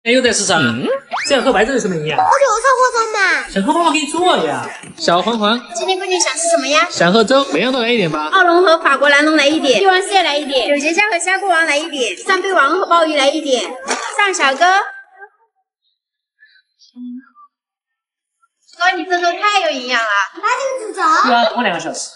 哎，又在吃啥？这样和白粥有什么营养？ 我就上火烧嘛。 想和妈妈给你做呀。小黄黄， 今天闺女想吃什么呀？ 想喝粥，每样都来一点吧。 奥龙和法国蓝龙来一点，帝王蟹来一点，九节虾和虾锅王来一点，三杯王和鲍鱼来一点。上小哥，哥，你这粥太有营养了。那就煮粥。 对啊，等我2个小时。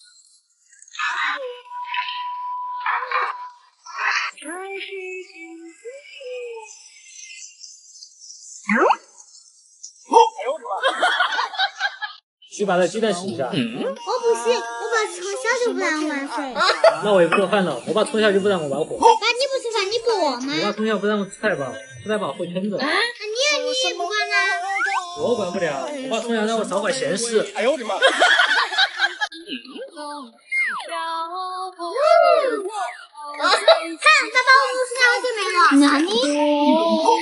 去把这鸡蛋洗一下。 我不洗，我爸从小就不让玩水。 那我也不做饭了，我爸从小就不让我玩火。 爸，你不吃饭，你不饿吗？ 我爸从小不让我吃太饱，吃太饱会撑着。 那你不管呢？ 我管不了，我爸从小让我少管闲事。哎呦我的妈！ 看，爸爸，我是2个姐妹了。那你？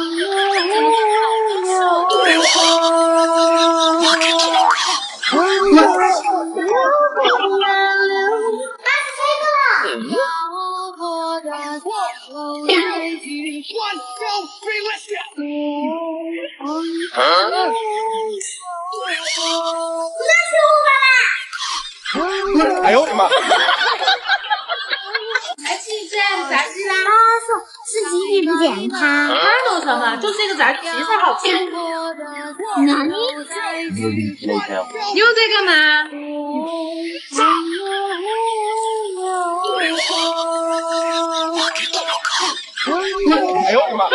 哎呦我的妈！ 来吃一只炸鸡啦！他说吃鸡皮不健康， 哪有什么，就这个炸鸡才好吃。 那你？ 你又在干嘛？ 哎呦我的妈！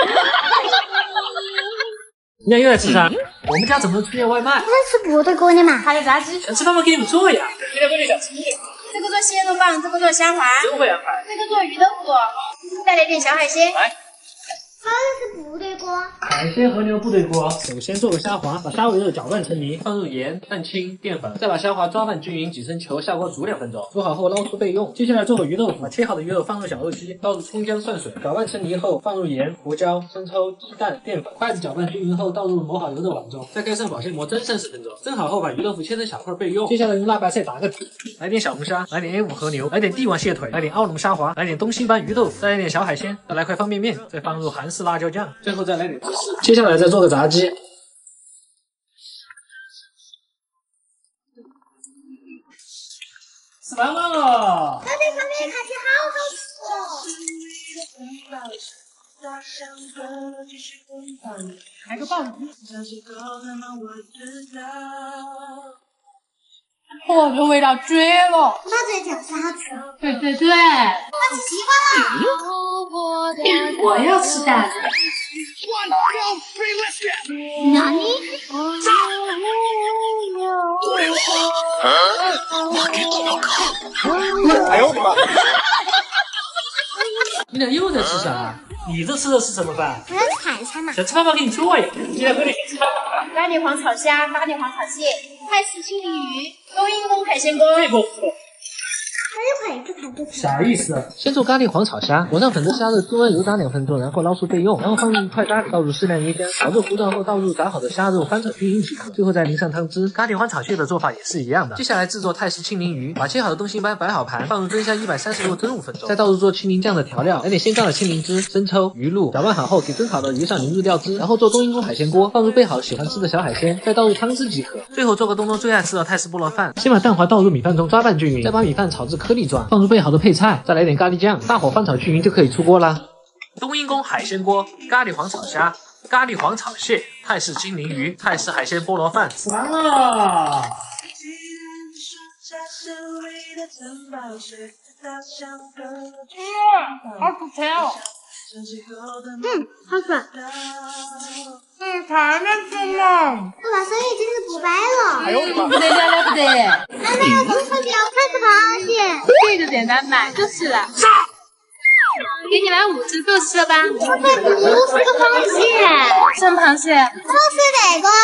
你俩又在吃啥？我们家怎么出现外卖？ 我在吃部队锅的嘛。 还有炸鸡， 想吃饭吗？给你们做呀。今天闺女想吃面， 这个做蟹肉棒，这个做虾滑， 真会安排。 这个做鱼豆腐，再来点小海鲜。 来。 这个是部队锅。 海鲜和牛部队锅，首先做个虾滑，把虾尾肉搅拌成泥，放入盐、蛋清、淀粉，再把虾滑抓拌均匀，挤成球，下锅煮2分钟。煮好后捞出备用。接下来做个鱼豆腐，把切好的鱼肉放入小肉鸡，倒入葱姜蒜水，搅拌成泥后放入盐、胡椒、生抽、鸡蛋、淀粉，筷子搅拌均匀后倒入磨好油肉碗中，再盖上保鲜膜蒸30分钟。蒸好后把鱼豆腐切成小块备用。接下来用辣白菜打个底，来点小龙虾，来点 A5 和牛，来点帝王蟹腿，来点奥龙虾滑，来点东星斑鱼豆腐，再来点小海鲜，再来块方便面，再放入韩式辣椒酱，最后再来点芝士。接下来再做个炸鸡。吃完了。 这边看起好好吃哦。 来个鲍鱼。哦，这味道绝了！ 那这条是好吃。 对对对， 我吃西瓜了。 我要吃蛋。 那你？ 哎呦我的妈！ 你俩又在吃啥？你这吃的是什么饭？ 我要吃菜嘛。 想吃饭吗？给你做呀。你俩闺女想吃饭吗？ 咖喱黄炒虾、咖喱黄炒蟹、泰式青鳞鱼、冬阴功海鲜锅。 这个啥意思？先做咖喱黄炒虾，裹上粉的虾肉，猪温油炸2分钟，然后捞出备用。然后放入1块咖喱，倒入适量椰浆，炒至糊状后倒入炸好的虾肉，翻炒均匀即可。最后再淋上汤汁。咖喱黄炒蟹的做法也是一样的。接下来制作泰式青鳞鱼，把切好的东星斑摆好盘，放入蒸箱130度蒸5分钟，再倒入做青鳞酱的调料，来点鲜榨的青鳞汁、生抽、鱼露，搅拌好后给蒸好的鱼上淋入料汁，然后做冬阴功海鲜锅，放入备好喜欢吃的小海鲜，再倒入汤汁即可。最后做个东东最爱吃的泰式菠萝饭，先把蛋黄倒入米饭中抓拌均匀，再把米饭炒至颗粒状，放入备好的配菜，再来点咖喱酱，大火翻炒均匀就可以出锅啦。冬阴功海鲜锅、咖喱黄炒虾、咖喱黄炒蟹、泰式青鳞鱼、泰式海鲜菠萝饭，吃完了。 好吃甜哦。 好爽。 太难吃了。 我把生意真是不摆了。 哎呦我的妈！ 不得了了不得。 奶奶要中秋节要开始螃蟹。 这个简单，买就是了。给你来5只，够吃了吧？ 我才50个螃蟹。 生螃蟹。 我吃这个。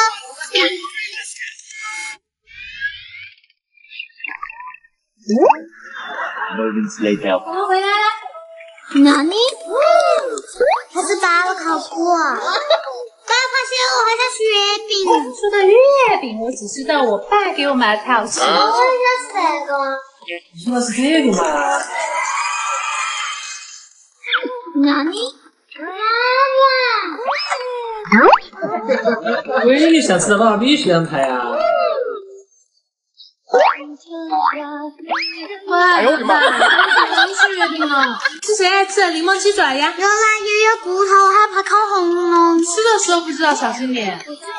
我们回来了。那你？还是8个烤脯。大螃蟹我还想吃月饼。 说到月饼，我只知道我爸给我买的太好吃了。 我也想吃这个。 你说的是这个吗？ 那你？妈妈。 闺女想吃的爸爸必须安排啊！ 哇， 哎呦我的妈！ 能吃月饼了？是谁爱吃柠檬鸡爪呀？ 有啦，也有骨头，还怕烤红了。 吃的时候不知道小心点。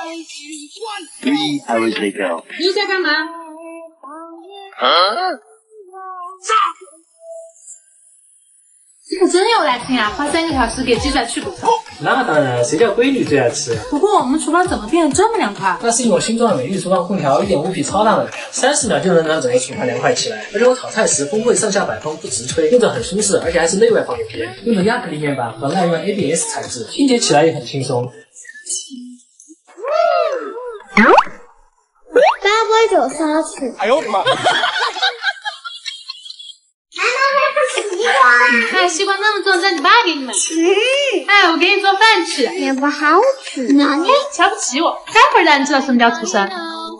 3 hours later. 你在干嘛？这可真有耐心啊！花3个小时给鸡爪去骨头。 那当然，谁叫闺女最爱吃？ 不过我们厨房怎么变得这么凉快？ 那是因为我新装的美丽厨房空调1.5匹超大的，30秒就能让整个厨房凉快起来。而且我炒菜时风会上下摆风，不直吹，用着很舒适，而且还是内外放电片。用的亚克力面板和耐用 ABS 材质，清洁起来也很轻松。 爸爸就少吃。 哎呦我的妈！ 哎，西瓜那么重，叫你爸给你们吃。哎，我给你做饭吃。 也不好吃。哪里？ 瞧不起我？待会儿让你知道什么叫土生。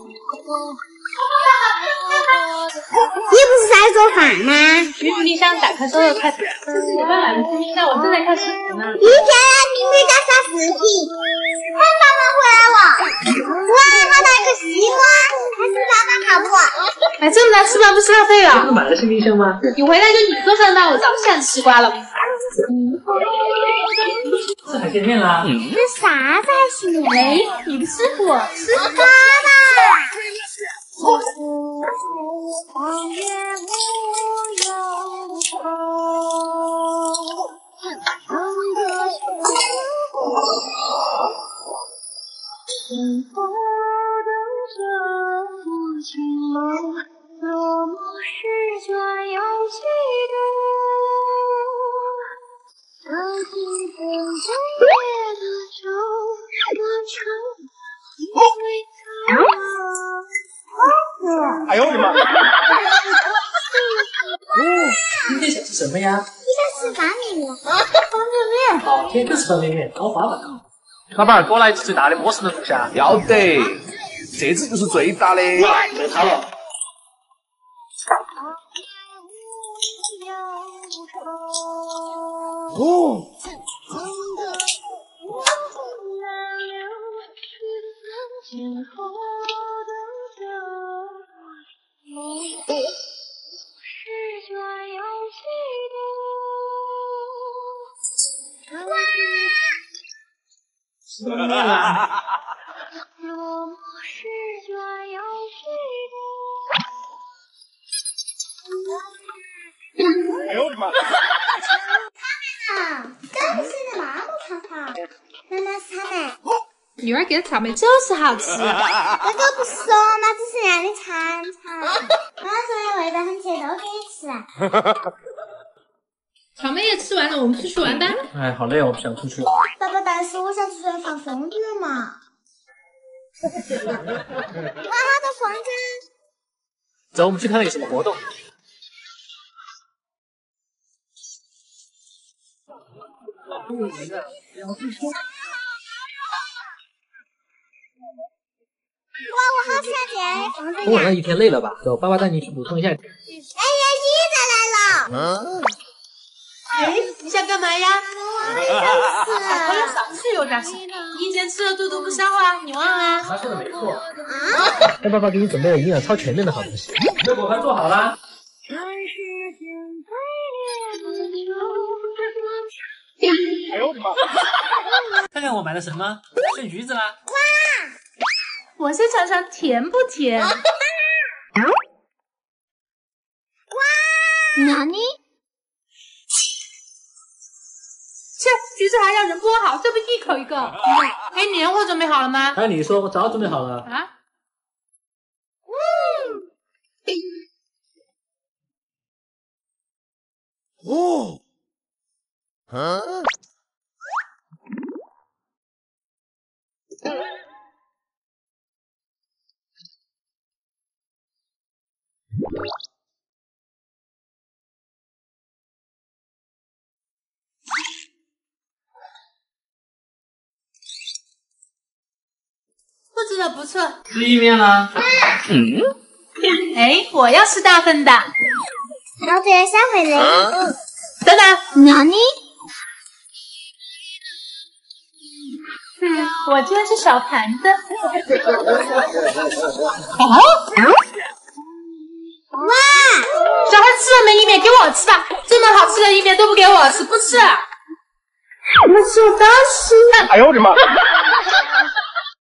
你不是在做饭吗？ 鱼煮冰箱，打开所有快递。这是你爸买的新冰箱，我正在看视频呢。 一天你没干啥事情？看爸爸回来了，哇，好大一个西瓜，还是爸爸烤过。 哎，这么大吃饭不是浪费这不是了？ 买了新冰箱吗？ 你回来就你做饭吧，我早不想吃西瓜了。 吃海鲜面啦。 这啥子还行？ 哎，你不吃我吃。 是爸爸。 哎呦我的妈！ 今天想吃什么呀？ 你想吃方便面？ 好，天天吃方便面，高发吧。老板儿，给我来一只最大的波士顿龙虾。 要得，这次就是最大的。 没它了。 哦， 吃面啦。 哎呦我的妈！ 真是的，那么长长。妈妈是他们。 女儿给的草莓就是好吃。 哥哥不说嘛，只是让你尝尝。妈妈说的味道很甜，都给你吃啊。 草莓也吃完了，我们出去玩吧。 哎，好累哦，我不想出去。 爸爸，但是我想出来放风筝嘛。哇，好多风筝！ 走，我们去看看有什么活动。 哇，我好想见风筝呀！ 我玩了一天累了吧？走，爸爸带你去补充一下。 哎呀，鸡仔来了！ 哎，你想干嘛呀？ 我也想吃。 我有少吃有点心。你以前吃的肚肚不消化，你忘了？ 他说的没错。那爸爸给你准备了营养超全面的好东西。你的果盘做好啦。 哎呦我的妈！ 看看我买了什么？剩橘子啦。 我先尝尝甜不甜。 哪里？ 切，橘子还要人剥好，这不一口一个。哎，年货准备好了吗？ 哎，你说我早准备好了。 啊？ 哦，啊， 布置的不错。 吃意面啦。 哎，我要吃大份的。 我最小份的。 等等， 哪里？ 我就是小盘子。哦， 妈， 小孩吃了没意面给我吃吧，这么好吃的意面都不给我吃，不吃了。 我说的是。 哎呦我的妈！